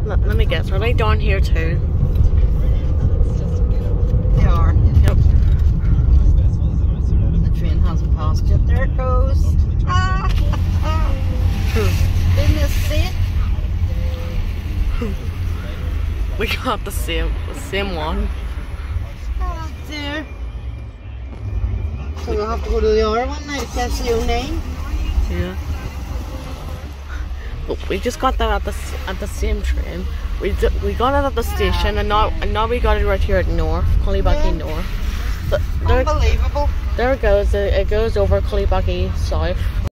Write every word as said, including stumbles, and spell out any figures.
Let, let me guess, are they down here too? They are. Yep. The train hasn't passed yet. There it goes. Ah, ah. Goodness sake. We got the same, the same one. Oh dear. So we'll have to go to the other one now to catch the oh nine. Yeah. But we just got that at the at the same train. We d we got it at the station, and now and now we got it right here at North, Cullybackey Yeah. North. So there, Unbelievable. there it goes. It, it goes over Cullybackey South.